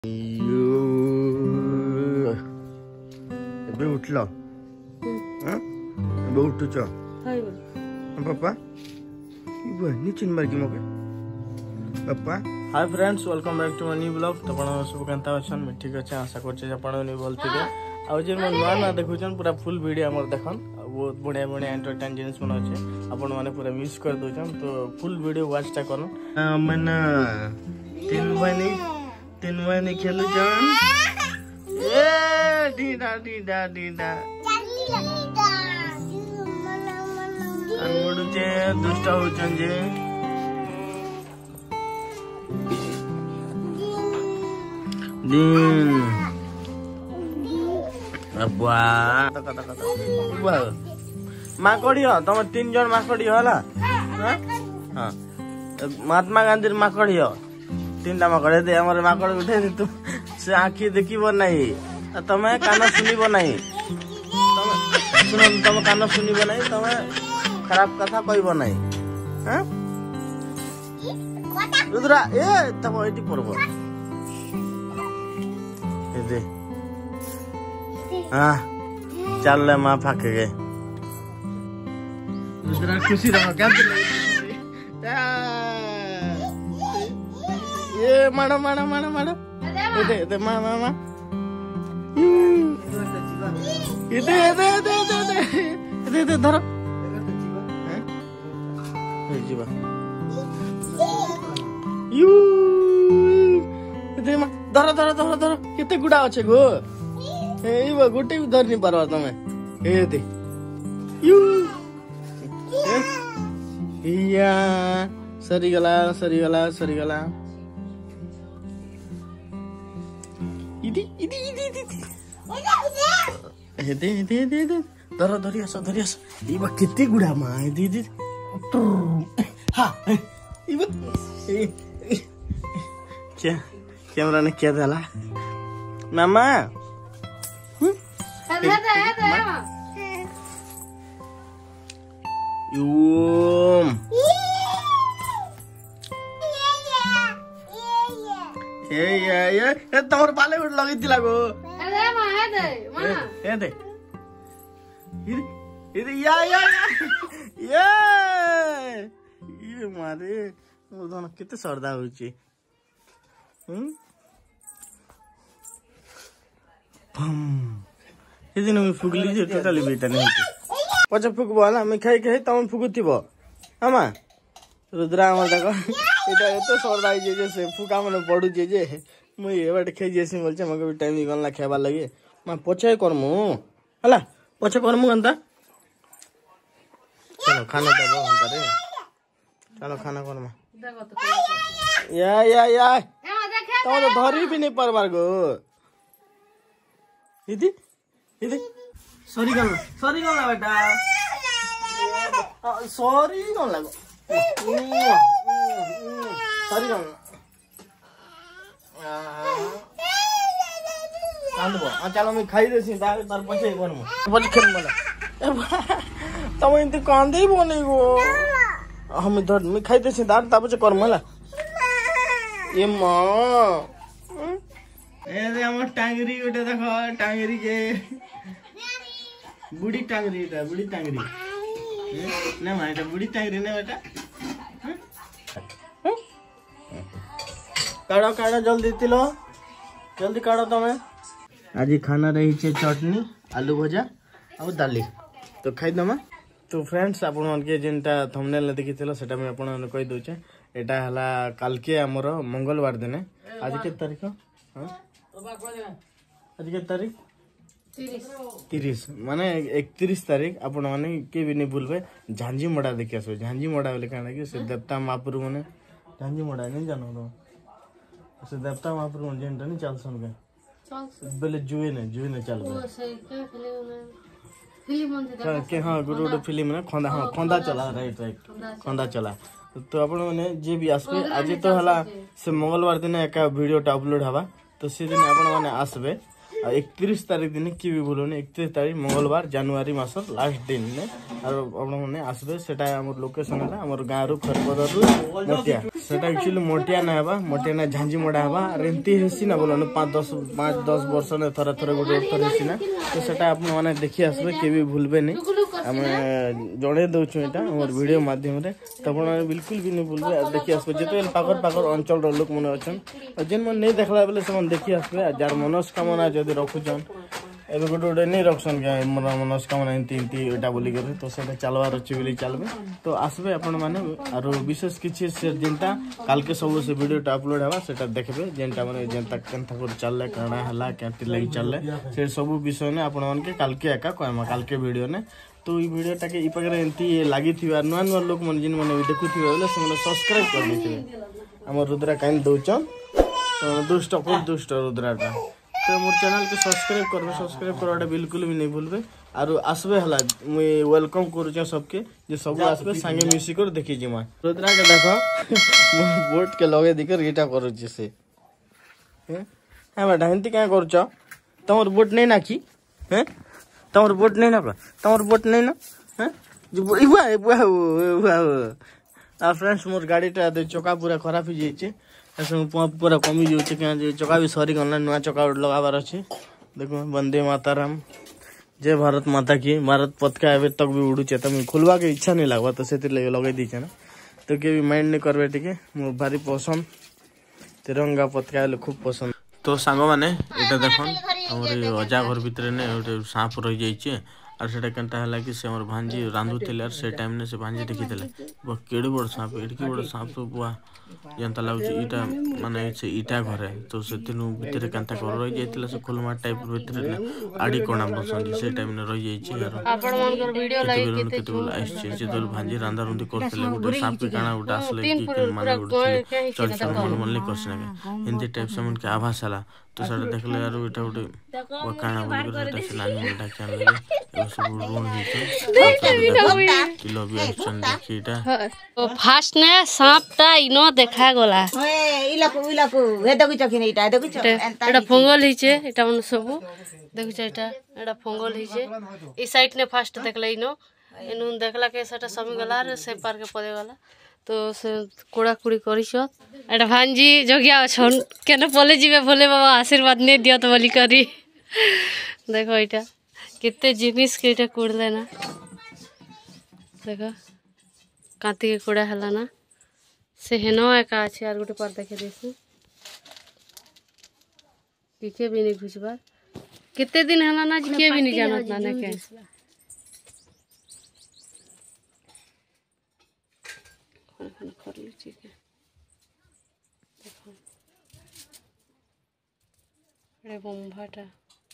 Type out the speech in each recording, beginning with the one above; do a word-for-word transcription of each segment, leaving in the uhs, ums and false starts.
ଏବେ ଉଠିଲ ଏବେ ଉଠୁଛ ପାପା निचिन मार्की मगे पापा hi friends welcome back to my new blog तो आपण सब केनता अछन मैं ठीक अछि आशा करछ जे आपण नि बोल थिबे आ जे मन नुआ ना देखुछन पूरा फुल वीडियो हमर देखन बहुत बढ़िया बढ़िया एंटरटेन जिनिस मन अछि आपण माने पूरा मिस कर दोछन तो फुल वीडियो वॉच ता करन मन तीन बनी तीन बनी खेलु जन ए डीडा डीडा डीडा अनमुडुचे दुष्ट होचन जे दिन अब्बा तका तका तका माकड़ी हो तुम तीन जन माकड़ी होला हां हां महात्मा गांधी माकड़ी हो तीनटा माकड़ी दे हमर माकड़ उठे दे तू से आंखी देखिबो नहीं तमे कान सुनिबो नहीं तमे सुन तमे कान सुनिबो नहीं तमे खराब कथा कहबो नहीं हां रुद्रा ए तब एटी पड़बो ए दे हां चल ले मां फाके गे रुद्रा खुशी रहो क्या ये माडो माडो माडो माडो दे दे मा मा मा इदे दे दे दे दे दे धर जीवा यू दे मा धर धर धर धर केते गुडा अछि गो एई बा गोटे भी धर नि पारवा तमे ए दे यू इया सरी गला सरी गला सरी गला इदी इदी इदी इदी ए दे दे दे दे धर धरियास धरियास ई बा केते गुडा मा इदी इदी हाँ क्या कैमरा ने क्या डाला मामा यूम ये ये ये तमर बाले उठ लगी दिला गो अरे मां हे दे मां हे दे इधर इधर या या ये ये मारे ओदन केते सरदा होची हम पम इदिन में फुगली जे टोटली बेटा नहीं पछ फुगबो ना मैं खाई खाई तमन फुगुतिबो हामा रुद्रा हमर देखो एटा एते सरदा जे जे से फुका मन पडु जे जे मैं एबाट खाई जेसी बोलछे मगे भी टाइम गनला खाबा लागे मैं पछे करमु हला पछे करमु गंता चलो खाना दबो अंता रे चलो खाना करमा या या या तो तो धरी भी नहीं परबार गो इदी इदी सॉरी गल सॉरी गल बेटा सॉरी गल लागो सॉरी गल आंदबो आ चलो मैं खाई देसी तार तार पछे करमु पछे खेल मला तम इंत कांदे बोने गो हम धर मैं खाई देसी दार ता पछे कर मला ये मां ए रे हम टांगरी उठे देखो टांगरी के बुढ़ी टांगरी ता बुढ़ी टांगरी ना मां এটা बुढ़ी टांगरी ना बेटा काढ़ो काढ़ो जल्दी तिलो जल्दी काढ़ो तमे आज खाना रही छे चटनी आलू भजा और दाली तो खाई दमा तो फ्रेंड्स आपण मन के जेनटा थंबनेल देखि थिलो सेटा मैं आपण मन कहि दोचे एटा हला काल के हमर मंगलवार दिन आज के तारीख हां आज के तारीख तीस माने इकतीस तारीख आपण माने के भी नहीं भूलबे झांझी मोड़ा देखि आसो झांझी मोड़ा बोले काना कि से देवता महाप्रभु माने झांझी मोड़ा नहीं जानो रो से देवता महाप्रभु जेनटा नहीं चलसन के बेले जुए ने जुए ने चल गए के हाँ गुरु गुरु फिल्म ना खंदा हाँ खंदा चला राइट राइट खंदा चला तो आपण माने जे भी आसबे आज तो हला से मंगलवार दिन एका वीडियो टा अपलोड हवा तो से दिन आपण माने आसबे इकतीस तारीख दिन की भी बोलो ने इकतीस तारीख मंगलवार जनवरी मास लास्ट दिन ने और आपण माने आसबे सेटा हमर लोकेशन है हमर गाँ रु खरपदर रु मोटिया सेटा एक्चुअली मोटिया ना हेबा मोटिया ना झांझी मोड़ा हेबा रेंती हेसी ना बोलन पाँच दस पाँच दस वर्ष ने थरा थरा गोटे थर हेसी ना तो सेटा आपण माने देखि आसबे के भी भूलबे नहीं हमें जड़े दउछु एटा हमर वीडियो माध्यम रे त आपण बिल्कुल भी नहीं भूलबे देखि आसबे जेते पाकर पाकर अंचल रो लोक मने अछन जेन मन नहीं देखला बेले से मन देखि आसबे जार मनस्कामना जदी रखुछन एबे गोटे गोटे नहीं रखसन क्या मनस्कामना एंती एंती एटा बोली कर तो सेटा चलवार अछि बोली चलबे तो आसबे आपण माने आरो विशेष किछि से जेंता काल के सब से वीडियो टा अपलोड हेबा सेटा देखबे जेंता माने जेंता केनता कर चलले काना हला केति लई चलले से सब विषय ने आपण मन के काल के एका कहमा काल के वीडियो ने तो ई वीडियो टा के ई पकरे एंती लागि थिबा नुवा नुवा लोक मन जिन माने देखु थिबा बोले से माने सब्सक्राइब कर दिथिबे हमर रुद्रा काइन दउचन तो दुष्ट को दुष्ट रुद्रा टा तो मोर चैनल के सब्सक्राइब करबे सब्सक्राइब करवाटा बिल्कुल भी नहीं भूलबे आरो आसबे हला मुई वेलकम करू सबके जे सब आसबे संगे मिसी कर देखि जिमा रुद्रा के देखो बोट के लगे दिकर एटा करू छी से हैं हे बेटा हंती का करू छ तमर बोट नहीं नाखी हैं तमर बोट नहीं ना तमर बोट नहीं ना हैं जो इवा इवा आ फ्रेंड्स मोर गाड़ीटा चका पूरा खराब हो जाइए पंप पूरा कमी जाऊे क्या चका भी सरी गला नुआ चका लगाबार अच्छे देखो वंदे माताराम जय भारत माता की भारत पताका एवं तक भी उड़ूचे तो मुझे खोलवा के इच्छा नहीं लगवा तो से लगे दीचे ना तो किए भी माइंड नहीं करवे टे मोर भारी पसंद तिरंगा पताका खूब पसंद तो सांग मैंने यहाँ देख आम अजा घर भितर ने गोटे सांप रही जाइए और सेटा केनता हला कि से हमर भांजी रांधुथिले और से टाइम ने से भांजी देखिथिले बो केडे बड़ सांप एडकी बड़ सांप तो बुआ जनता लागु इटा माने से इटा घरे तो से तिनु भितर केनता कर रही जाइतिला से खोलमा टाइप भितर ने आडी कोणा बसंदी से टाइम ने रही जाइछि यार आपण मनकर वीडियो लाइक केते केते आइछि जे दल भांजी रांधा रुंदी करथिले गोटे सांप के काना उटा असले कि माने उठथिले चल चल मन मन ले करसना हिंदी टाइप से मन के आभास हला तो साडा देखले यार एटा गोटे काना बोल कर एटा से नानी मोटा चैन लगे सब रोन हिचे किलो भी एक्शन देखिटा तो फास्ट ने सांपटा इनो देखा गला ए इलाको इलाको हे देखि चखिन एटा देखि छ एटा फंगल हिचे एटा मन सब देखि छ एटा एटा फंगल हिचे ई साइड ने फास्ट देखले इनो इनु देखला के सेटा समी गला रे से पार के पदे गला तो से कोड़ा कुड़ी करिछ एटा भांजी जोगिया छन केने पले जिवे भोले बाबा आशीर्वाद ने दियो तो बोली करी देखो एटा कितने जिनिस के एटा कुड़ले ना देखो कांती के कुड़ा हला ना से हेनो एका अछि आर गोटे पर देखे देसु किके भी नहीं घुसबा कितने दिन हला ना के भी नहीं जानत ना ने के कर ली ठीक है देखो रे बम्भाटा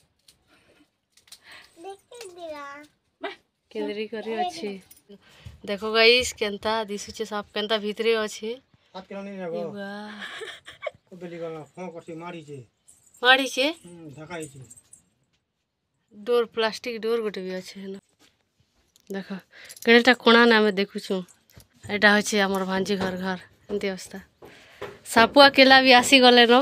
केंद्री करी अछि देखो गाइस केनता दिसुचे साप केनता भीतरे अछि हाथ केना नहीं जागो वाह बेली गला फोन करसी मारी छे मारी छे धकाई छे डोर प्लास्टिक डोर गोटे भी अछि ना देखो केनेटा कोणा ना में देखु छु एटा होछि हमर भांजी घर घर एंती अवस्था सापुआ केला भी आसी गले न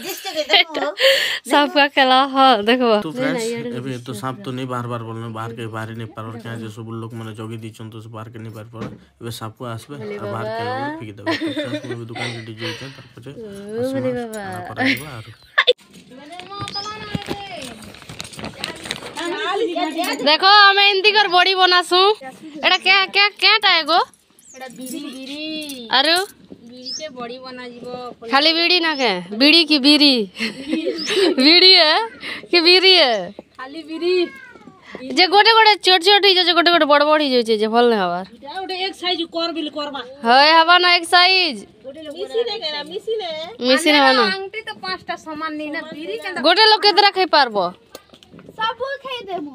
सापुआ केला हां देखो तो फ्रेंड्स एबे तो सांप तो नहीं बार बार बोलने बाहर के बाहर नहीं पार क्या जे सब लोग माने जगी दिछन तो बाहर के नहीं पार पर एबे सापुआ आसबे और बाहर के लोग फेंक देबे फ्रेंड्स में दुकान के डीजे छै तर पछे ओरे बाबा देखो हमें हिंदी कर बॉडी बनासु एटा क्या क्या क्याटा एगो एटा बीड़ी बीड़ी अरे बीड़ी के बॉडी बना जीवो खाली बीड़ी ना के बीड़ी की बीड़ी बीड़ी है कि बीड़ी है खाली बीड़ी जे गोटे गोटे छोट छोट ही जे गोटे गोटे बड़ बड़ ही जे जे फल ने हवार एटा ओटे एक साइज कर बिल करबा होय हवा ना एक साइज मिसी ने केना मिसी ने मिसी ने ना अंगठी तो पांचटा समान नहीं ना बीड़ी के गोटे लोग केतरा खाई पारबो सब खाई देमो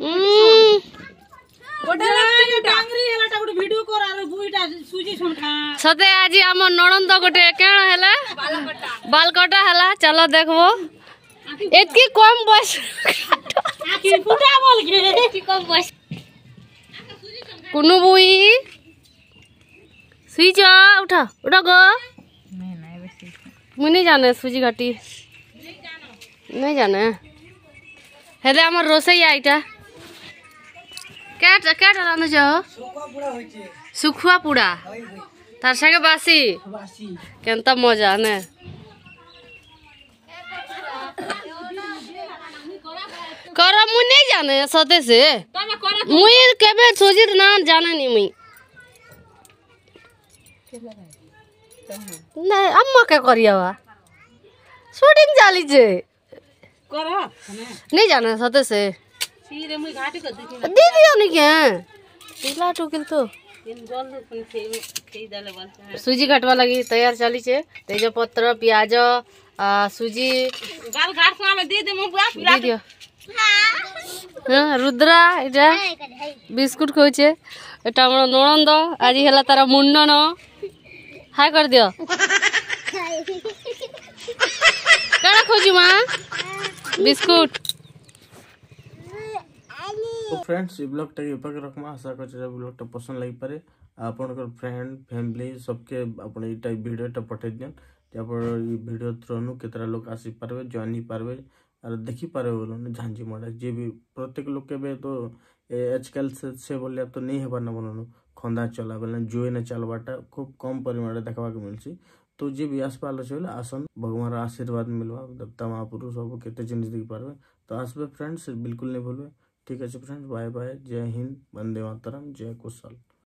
गोटे डांगरी हलाटा गोटे वीडियो कर आरो बुईटा सुजी सुन खा सते आज हम नणंद गोटे केण हला बाल कटा हला चलो देखबो एतकी कम बस आखिर फुटा बोल के एतकी कम बस कुनु बुई सुई जा उठा उठा गो नहीं नहीं वैसे मुई नहीं जाने सुजी घाटी नहीं जाने हेले हमर रोसई आइटा क्या क्या रांधुछ सुखुआ पुड़ा तार संगे बासी केनता मजा ने कर मुई नहीं जाने सते से मुई केबे सोजी ना जाने नहीं मुई नहीं अम्मा क्या करिया वा शूटिंग चाली जे करो नहीं जाने सते से सीरे मुई घाटी कर दी दीदी नहीं क्या पिला टोकिल तो इन जल्दी अपन खे खे डाले बन सूजी काटवा लगी तैयार चाली छे तेजपत्र प्याज सूजी गाल घाट सुना में दे दे मु दे दियो हाँ रुद्रा এটা বিস্কুট খাইছে এটা আমার ননন্দ আজি হেলা তার মুন্ডন হাই कर दियो কারা খোঁজি মা বিস্কুট तो फ्रेंड्स ये ब्लॉग टा ऊपर रखमा आशा कर ब्लॉग टा पसंद लगी पारे आपनकर फ्रेंड फैमिली सबके अपन ई टाइप वीडियो टा पठे दियन जब ये वीडियो थ्रू केतरा लोग आसी पारबे जानी पारबे और देखी पारे बोलो झांझी मड़ा जे भी प्रत्येक लोग के बे तो आजकल से से बोलिया तो नहीं हेबार ना बननो खंदा चला बोले जोए न चलबाटा खूब कम परिमाण देखा के मिलसी तो जे भी आसपास अच्छे आसन भगवान आशीर्वाद मिलवा देवता महापुरुष सब केते जिनिस देख पारबे तो आसबे फ्रेंड्स बिल्कुल नहीं भूलबे ठीक है फ्रेंड्स बाय बाय जय हिंद वंदे मातरम जय कुशल।